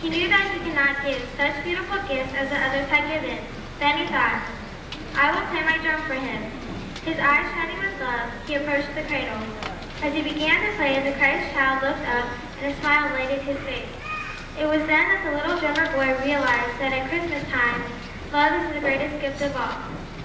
He knew that he could not give such beautiful gifts as the others had given. Then he thought, I will play my drum for him. His eyes shining with love, he approached the cradle. As he began to play, the Christ child looked up, and a smile lighted his face. It was then that the little drummer boy realized that at Christmas time, love is the greatest gift of all.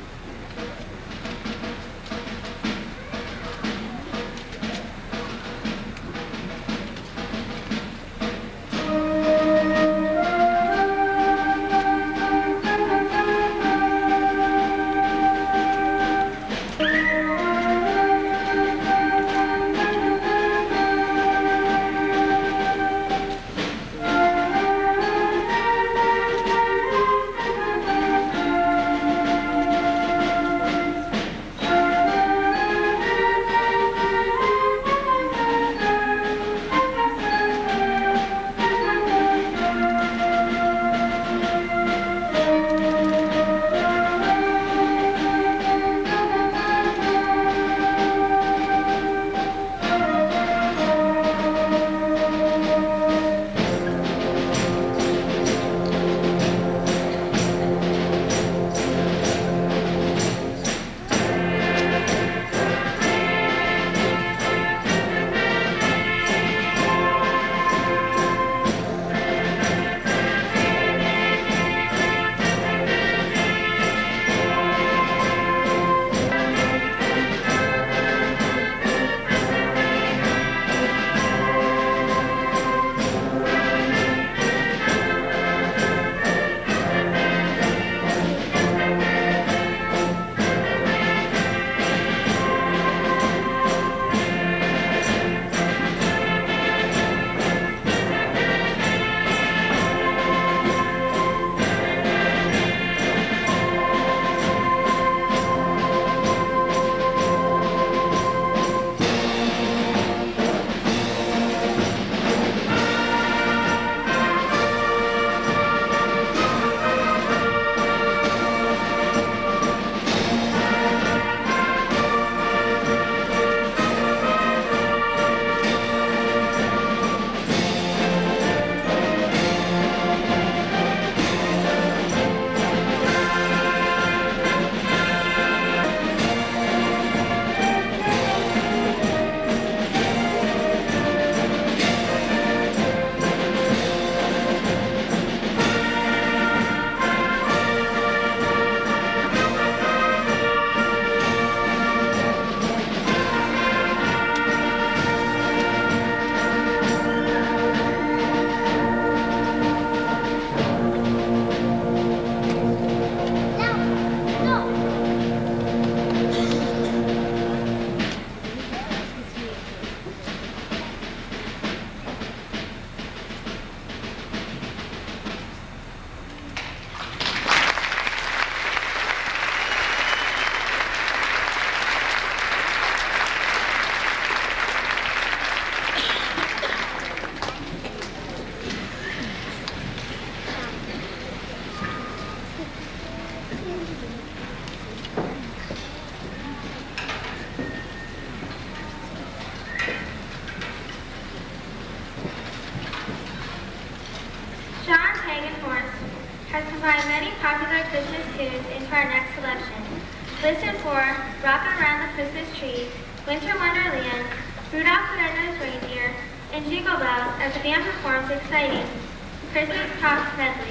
Popular Christmas tunes into our next selection. Listen for Rockin' Around the Christmas Tree, Winter Wonderland, Rudolph the Red-Nosed Reindeer, and Jingle Bells as the band performs exciting Christmas Talks medley.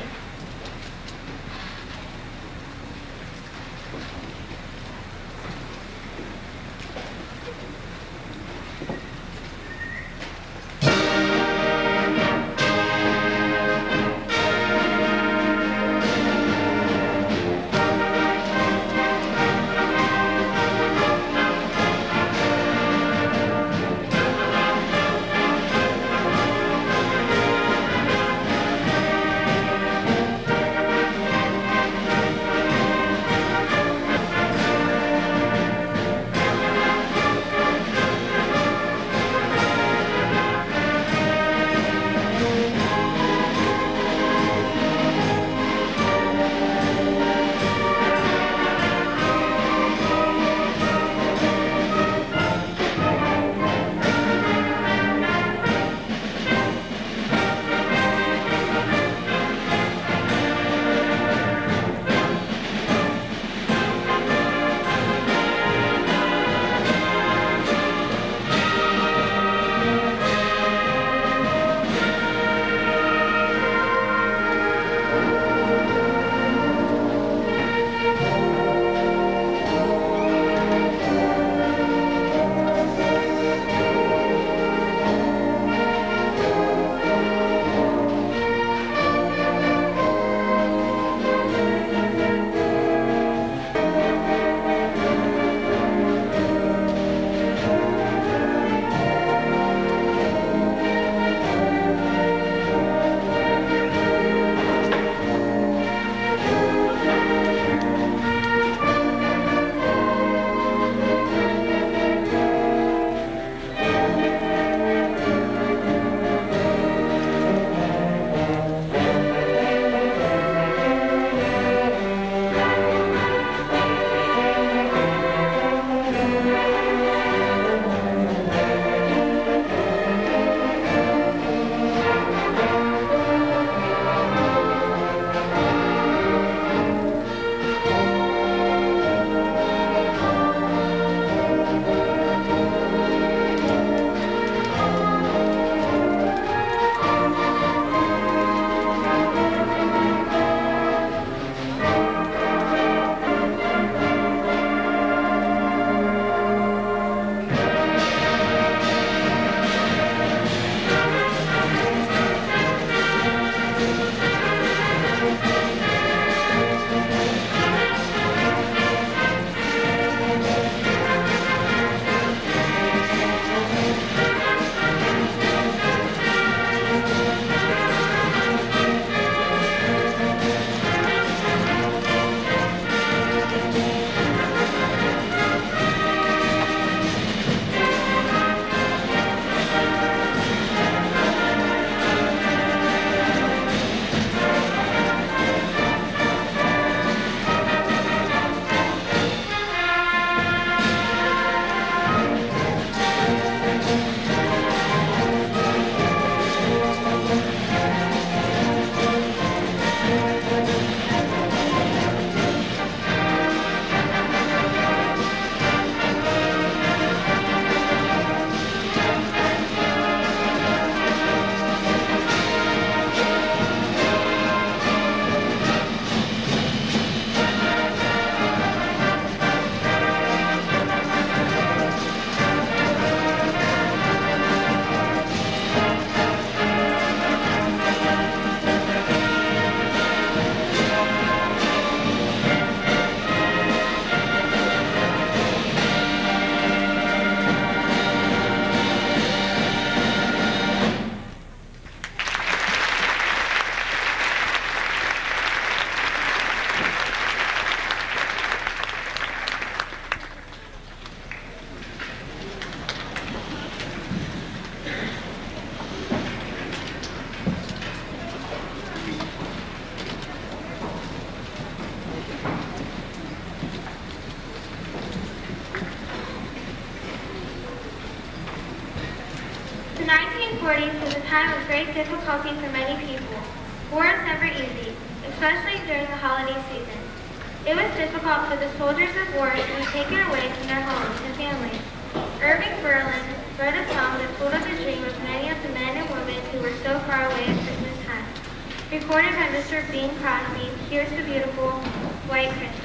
1940s was a time of great difficulty for many people. War is never easy, especially during the holiday season. It was difficult for the soldiers of war to be taken away from their homes and families. Irving Berlin wrote a song that told of the dream of many of the men and women who were so far away at Christmas time. Recorded by Mr. Bing Crosby, here's the beautiful White Christmas.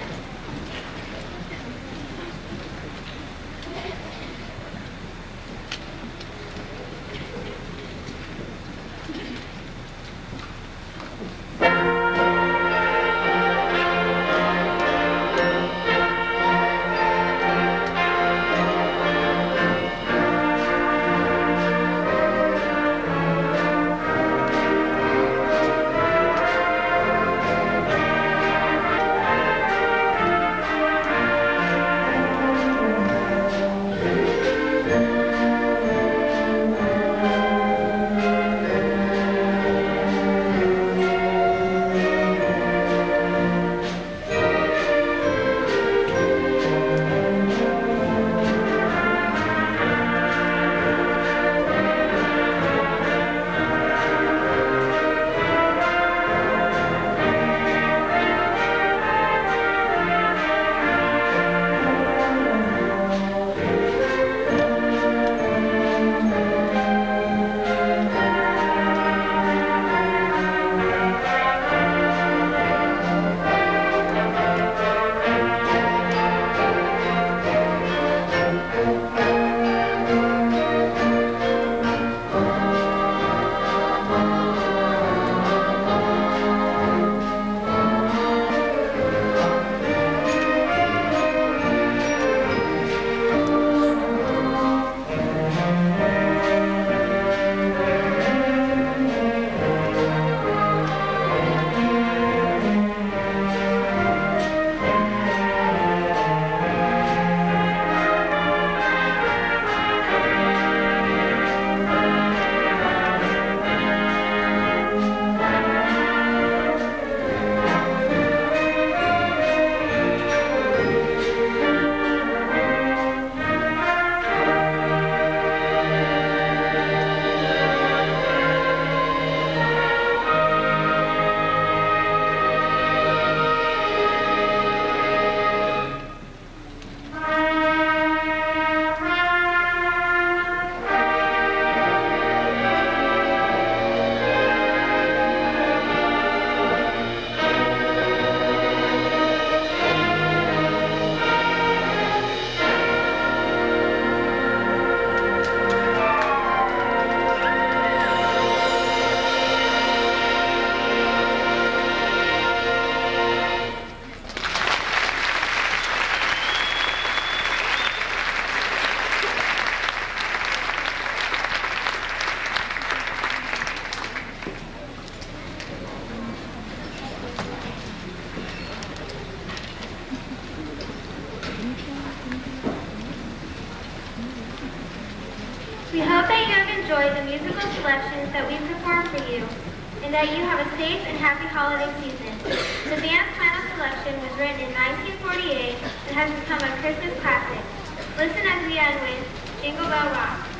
We hope that you have enjoyed the musical selections that we performed for you, and that you have a safe and happy holiday season. The band's final selection was written in 1948 and has become a Christmas classic. Listen as we end with Jingle Bell Rock.